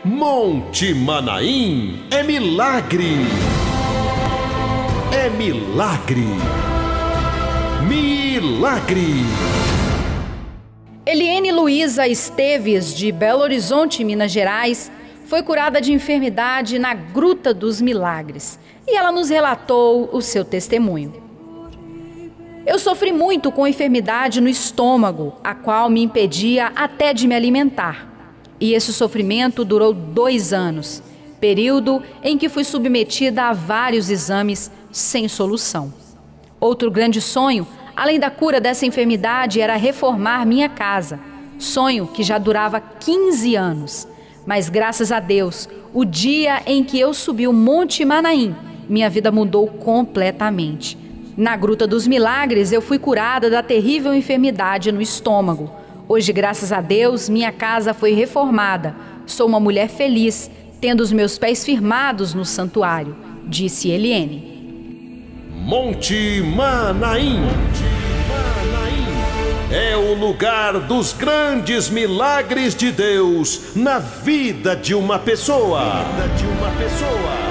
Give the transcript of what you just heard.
Monte Manaim é milagre. É milagre. Milagre. Eliene Luísa Esteves, de Belo Horizonte, Minas Gerais, foi curada de enfermidade na Gruta dos Milagres. E ela nos relatou o seu testemunho. Eu sofri muito com enfermidade no estômago, a qual me impedia até de me alimentar. E esse sofrimento durou 2 anos, período em que fui submetida a vários exames sem solução. Outro grande sonho, além da cura dessa enfermidade, era reformar minha casa. Sonho que já durava 15 anos. Mas graças a Deus, o dia em que eu subi o Monte Manaim, minha vida mudou completamente. Na Gruta dos Milagres, eu fui curada da terrível enfermidade no estômago. Hoje, graças a Deus, minha casa foi reformada. Sou uma mulher feliz, tendo os meus pés firmados no santuário, disse Eliene. Monte Manaim é o lugar dos grandes milagres de Deus na vida de uma pessoa.